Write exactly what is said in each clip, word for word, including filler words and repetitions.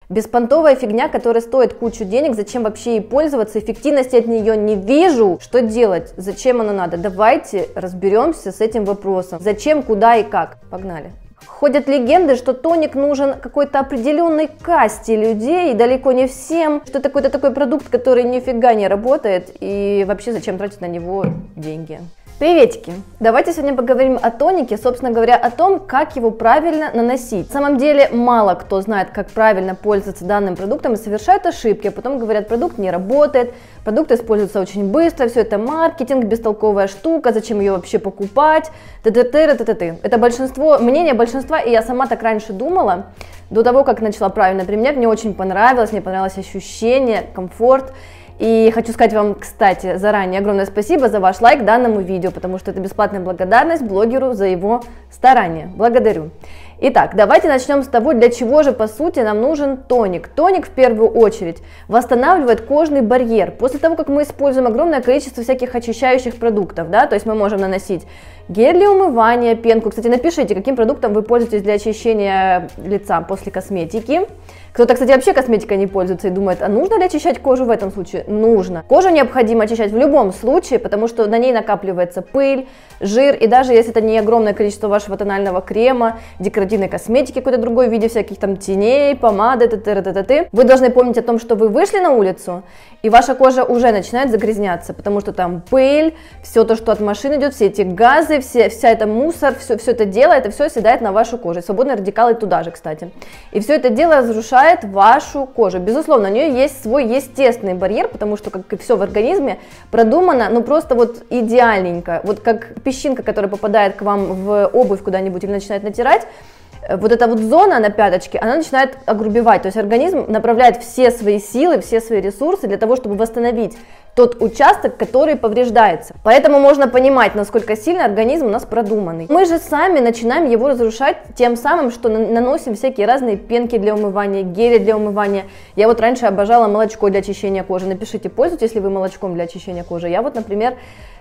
Беспонтовая фигня, которая стоит кучу денег, зачем вообще ей пользоваться, эффективности от нее не вижу. Что делать, зачем оно надо? Давайте разберемся с этим вопросом. Зачем, куда и как. Погнали. Ходят легенды, что тоник нужен какой-то определенной касте людей, и далеко не всем, что это какой-то такой продукт, который нифига не работает, и вообще зачем тратить на него деньги. Приветики! Давайте сегодня поговорим о тонике, собственно говоря, о том, как его правильно наносить. На самом деле, мало кто знает, как правильно пользоваться данным продуктом и совершают ошибки, а потом говорят, продукт не работает, продукт используется очень быстро, все это маркетинг, бестолковая штука, зачем ее вообще покупать, т-т-т, т-т-т. Это большинство, мнение большинства, и я сама так раньше думала, до того, как начала правильно применять, мне очень понравилось, мне понравилось ощущение, комфорт. И хочу сказать вам, кстати, заранее огромное спасибо за ваш лайк данному видео, потому что это бесплатная благодарность блогеру за его старания. Благодарю. Итак, давайте начнем с того, для чего же по сути нам нужен тоник. Тоник в первую очередь восстанавливает кожный барьер. После того, как мы используем огромное количество всяких очищающих продуктов, да, то есть мы можем наносить гель для умывания, пенку. Кстати, напишите, каким продуктом вы пользуетесь для очищения лица после косметики. Кто-то, кстати, вообще косметикой не пользуется и думает, а нужно ли очищать кожу в этом случае? Нужно. Кожу необходимо очищать в любом случае, потому что на ней накапливается пыль, жир, и даже если это не огромное количество вашего тонального крема, декоративной косметики, какой-то другой в виде всяких там теней, помады, т-т-т-т-т, вы должны помнить о том, что вы вышли на улицу, и ваша кожа уже начинает загрязняться, потому что там пыль, все то, что от машин идет, все эти газы, все, вся эта мусор, все, все это дело, это все оседает на вашу кожу, и свободные радикалы туда же, кстати. И все это дело разрушает вашу кожу. Безусловно, у нее есть свой естественный барьер, потому что, как и все в организме, продумано, ну просто вот идеальненько, вот как песчинка, которая попадает к вам в обувь куда-нибудь или начинает натирать, вот эта вот зона на пяточке, она начинает огрубевать, то есть организм направляет все свои силы, все свои ресурсы для того, чтобы восстановить тот участок, который повреждается. Поэтому можно понимать, насколько сильно организм у нас продуманный. Мы же сами начинаем его разрушать тем самым, что наносим всякие разные пенки для умывания, гели для умывания. Я вот раньше обожала молочко для очищения кожи. Напишите, пользуетесь ли вы молочком для очищения кожи. Я вот, например,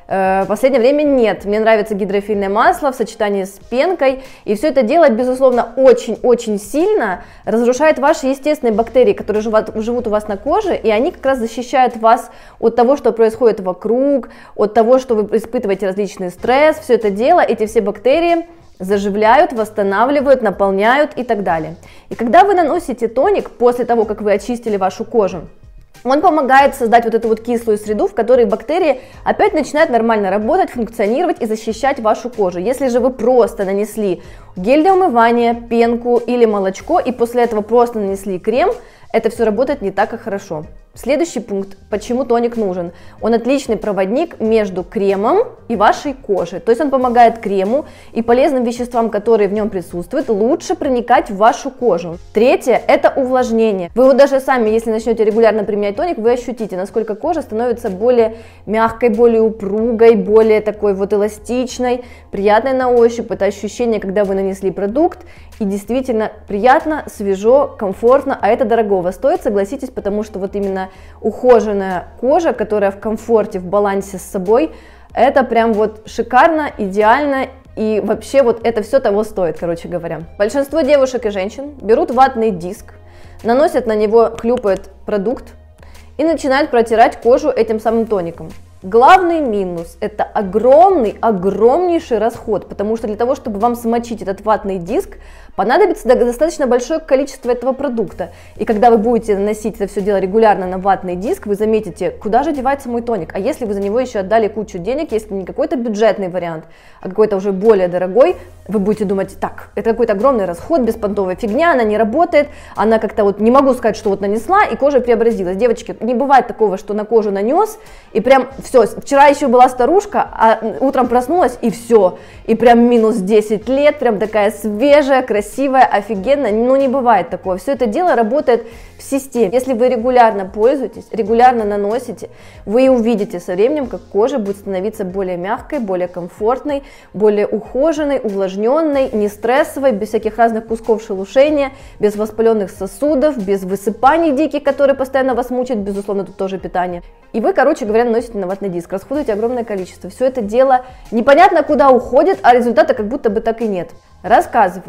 в последнее время нет. Мне нравится гидрофильное масло в сочетании с пенкой. И все это дело, безусловно, очень-очень сильно разрушает ваши естественные бактерии, которые живут, живут у вас на коже. И они как раз защищают вас от того, что происходит вокруг, от того, что вы испытываете различный стресс. Все это дело, эти все бактерии заживляют, восстанавливают, наполняют и так далее. И когда вы наносите тоник после того, как вы очистили вашу кожу, он помогает создать вот эту вот кислую среду, в которой бактерии опять начинают нормально работать, функционировать и защищать вашу кожу. Если же вы просто нанесли гель для умывания, пенку или молочко, и после этого просто нанесли крем, это все работает не так, как хорошо. Следующий пункт, почему тоник нужен. Он отличный проводник между кремом и вашей кожей. То есть он помогает крему и полезным веществам, которые в нем присутствуют, лучше проникать в вашу кожу. Третье, это увлажнение. Вы вот даже сами, если начнете регулярно применять тоник, вы ощутите, насколько кожа становится более мягкой, более упругой, более такой вот эластичной, приятной на ощупь. Это ощущение, когда вы нанесли продукт, и действительно приятно, свежо, комфортно, а это дорогого стоит, согласитесь, потому что вот именно ухоженная кожа, которая в комфорте, в балансе с собой, это прям вот шикарно, идеально, и вообще вот это все того стоит, короче говоря. Большинство девушек и женщин берут ватный диск, наносят на него, хлюпают продукт и начинают протирать кожу этим самым тоником. Главный минус – это огромный, огромнейший расход, потому что для того, чтобы вам смочить этот ватный диск, понадобится достаточно большое количество этого продукта. И когда вы будете наносить это все дело регулярно на ватный диск, вы заметите, куда же девается мой тоник. А если вы за него еще отдали кучу денег, если не какой-то бюджетный вариант, а какой-то уже более дорогой, вы будете думать, так, это какой-то огромный расход, беспонтовая фигня, она не работает, она как-то вот, не могу сказать, что вот нанесла, и кожа преобразилась. Девочки, не бывает такого, что на кожу нанес, и прям все, вчера еще была старушка, а утром проснулась, и все, и прям минус десять лет, прям такая свежая, красивая, офигенная, ну не бывает такого. Все это дело работает в системе. Если вы регулярно пользуетесь, регулярно наносите, вы увидите со временем, как кожа будет становиться более мягкой, более комфортной, более ухоженной, увлажненной, не стрессовой, без всяких разных кусков шелушения, без воспаленных сосудов, без высыпаний диких, которые постоянно вас мучают, безусловно, тут тоже питание. И вы, короче говоря, наносите на ватный диск, расходуете огромное количество. Все это дело непонятно куда уходит, а результата как будто бы так и нет. Рассказываю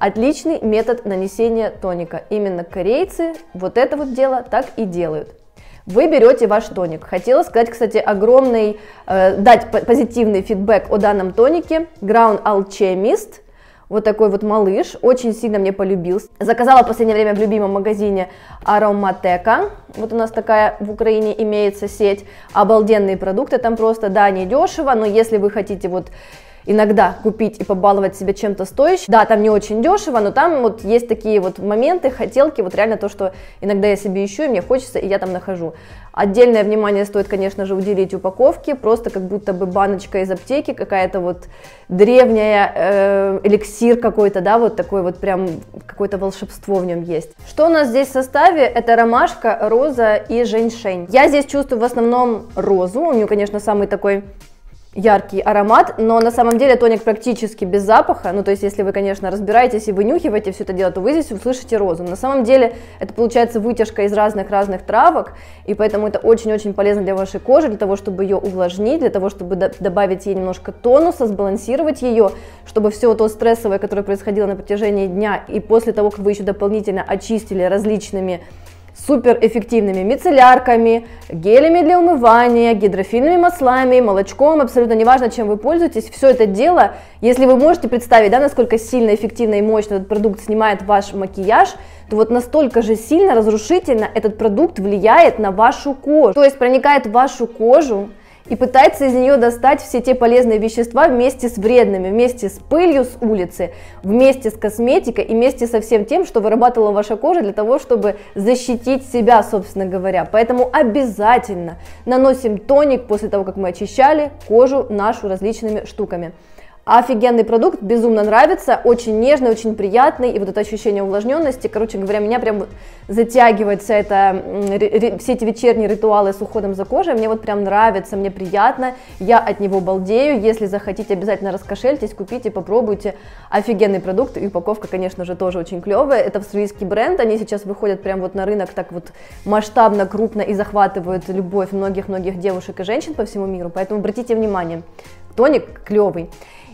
Отличный метод нанесения тоника. Именно корейцы вот это вот дело так и делают. Вы берете ваш тоник. Хотела сказать, кстати, огромный, э, дать позитивный фидбэк о данном тонике. Ground Alchemist. Вот такой вот малыш, очень сильно мне полюбился. Заказала в последнее время в любимом магазине Aromateka. Вот у нас такая в Украине имеется сеть. Обалденные продукты там просто, да, не дешево, но если вы хотите вот иногда купить и побаловать себя чем-то стоящим, да, там не очень дешево, но там вот есть такие вот моменты, хотелки, вот реально то, что иногда я себе ищу, и мне хочется, и я там нахожу. Отдельное внимание стоит, конечно же, уделить упаковке, просто как будто бы баночка из аптеки, какая-то вот древняя, э, эликсир какой-то, да, вот такой вот прям, какое-то волшебство в нем есть. Что у нас здесь в составе? Это ромашка, роза и женьшень. Я здесь чувствую в основном розу, у нее, конечно, самый такой яркий аромат, но на самом деле тоник практически без запаха, ну то есть если вы, конечно, разбираетесь и вынюхиваете все это дело, то вы здесь услышите розу. На самом деле это получается вытяжка из разных-разных травок, и поэтому это очень-очень полезно для вашей кожи, для того, чтобы ее увлажнить, для того, чтобы до- добавить ей немножко тонуса, сбалансировать ее, чтобы все то стрессовое, которое происходило на протяжении дня, и после того, как вы еще дополнительно очистили различными суперэффективными мицеллярками, гелями для умывания, гидрофильными маслами, молочком, абсолютно неважно, чем вы пользуетесь, все это дело, если вы можете представить, да, насколько сильно, эффективно и мощно этот продукт снимает ваш макияж, то вот настолько же сильно, разрушительно этот продукт влияет на вашу кожу, то есть проникает в вашу кожу и пытается из нее достать все те полезные вещества вместе с вредными, вместе с пылью с улицы, вместе с косметикой и вместе со всем тем, что вырабатывала ваша кожа для того, чтобы защитить себя, собственно говоря. Поэтому обязательно наносим тоник после того, как мы очищали кожу нашу различными штуками. Офигенный продукт, безумно нравится, очень нежный, очень приятный, и вот это ощущение увлажненности, короче говоря, меня прям затягивает вся это, все эти вечерние ритуалы с уходом за кожей, мне вот прям нравится, мне приятно, я от него балдею. Если захотите, обязательно раскошельтесь, купите, попробуйте, офигенный продукт, и упаковка, конечно же, тоже очень клевая, это австралийский бренд, они сейчас выходят прям вот на рынок так вот масштабно, крупно и захватывают любовь многих-многих девушек и женщин по всему миру, поэтому обратите внимание, тоник клевый.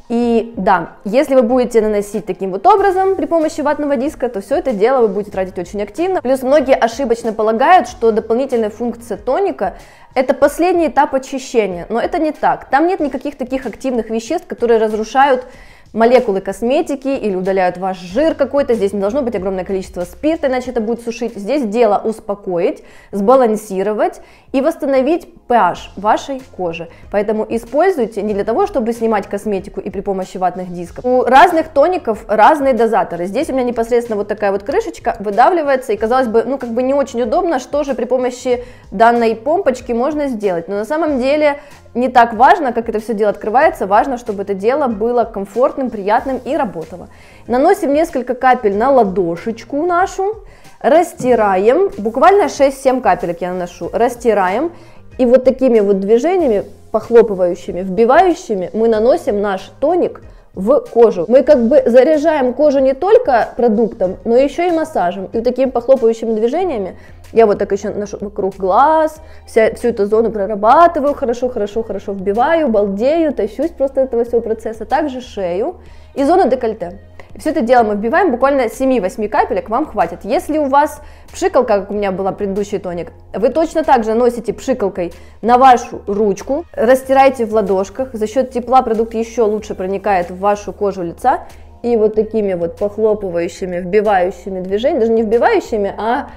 И да, если вы будете наносить таким вот образом при помощи ватного диска, то все это дело вы будете тратить очень активно. Плюс многие ошибочно полагают, что дополнительная функция тоника – это последний этап очищения, но это не так. Там нет никаких таких активных веществ, которые разрушают молекулы косметики или удаляют ваш жир какой-то. Здесь не должно быть огромное количество спирта, иначе это будет сушить. Здесь дело успокоить, сбалансировать и восстановить pH вашей кожи. Поэтому используйте не для того, чтобы снимать косметику и при помощи ватных дисков. У разных тоников разные дозаторы. Здесь у меня непосредственно вот такая вот крышечка выдавливается, и казалось бы, ну как бы не очень удобно, что же при помощи данной помпочки можно сделать. Но на самом деле не так важно, как это все дело открывается, важно, чтобы это дело было комфортным, приятным и работало. Наносим несколько капель на ладошечку нашу, растираем, буквально шесть-семь капелек я наношу, растираем, и вот такими вот движениями, похлопывающими, вбивающими, мы наносим наш тоник в кожу. Мы как бы заряжаем кожу не только продуктом, но еще и массажем. И вот такими похлопывающими движениями я вот так еще ношу вокруг глаз, вся, всю эту зону прорабатываю, хорошо, хорошо, хорошо вбиваю, балдею, тащусь просто от этого всего процесса. Также шею и зону декольте. И все это дело мы вбиваем, буквально семь-восемь капелек вам хватит. Если у вас пшикалка, как у меня была предыдущий тоник, вы точно так же наносите пшикалкой на вашу ручку, растираете в ладошках, за счет тепла продукт еще лучше проникает в вашу кожу лица, и вот такими вот похлопывающими, вбивающими движениями, даже не вбивающими, а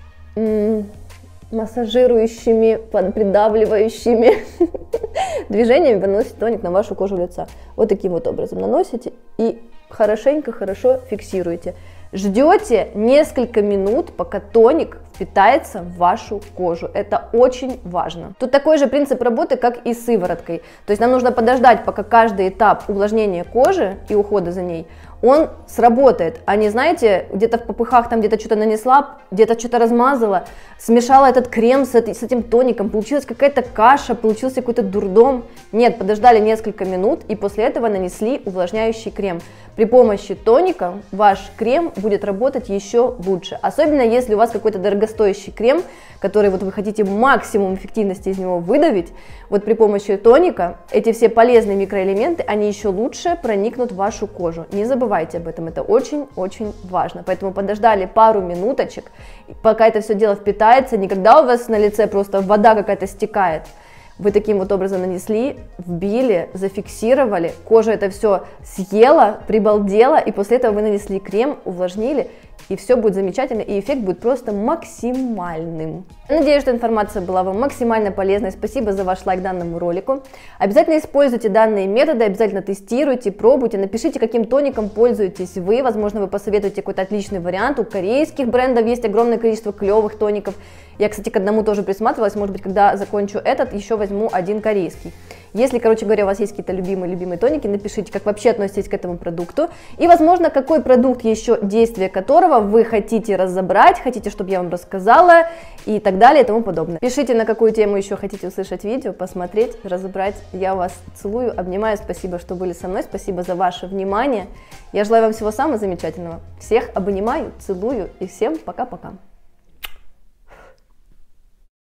м- массажирующими, придавливающими движениями вы наносите тоник на вашу кожу лица. Вот таким вот образом наносите и хорошенько, хорошо фиксируете. Ждете несколько минут, пока тоник впитается в вашу кожу. Это очень важно. Тут такой же принцип работы, как и с сывороткой. То есть нам нужно подождать, пока каждый этап увлажнения кожи и ухода за ней, он сработает, а не, знаете, где-то в попыхах там где-то что-то нанесла, где-то что-то размазала, смешала этот крем с, этой, с этим тоником, получилась какая-то каша, получился какой-то дурдом. Нет, подождали несколько минут и после этого нанесли увлажняющий крем. при помощи тоника ваш крем будет работать еще лучше. Особенно если у вас какой-то дорогостоящий крем, который вот вы хотите максимум эффективности из него выдавить, вот при помощи тоника эти все полезные микроэлементы, они еще лучше проникнут в вашу кожу. Не забывайте об этом, это очень-очень важно. Поэтому подождали пару минуточек, пока это все дело впитается, никогда у вас на лице просто вода какая-то стекает. Вы таким вот образом нанесли, вбили, зафиксировали, кожа это все съела, прибалдела, и после этого вы нанесли крем, увлажнили, и все будет замечательно, и эффект будет просто максимальным. Надеюсь, что информация была вам максимально полезной. Спасибо за ваш лайк данному ролику. Обязательно используйте данные методы, обязательно тестируйте, пробуйте, напишите, каким тоником пользуетесь вы. Возможно, вы посоветуете какой-то отличный вариант. У корейских брендов есть огромное количество клевых тоников. Я, кстати, к одному тоже присматривалась. Может быть, когда закончу этот, еще возьму один корейский. Если, короче говоря, у вас есть какие-то любимые-любимые тоники, напишите, как вообще относитесь к этому продукту. И, возможно, какой продукт еще, действие которого вы хотите разобрать, хотите, чтобы я вам рассказала и так далее и тому подобное. Пишите, на какую тему еще хотите услышать видео, посмотреть, разобрать. Я вас целую, обнимаю, спасибо, что были со мной, спасибо за ваше внимание. Я желаю вам всего самого замечательного. Всех обнимаю, целую и всем пока-пока.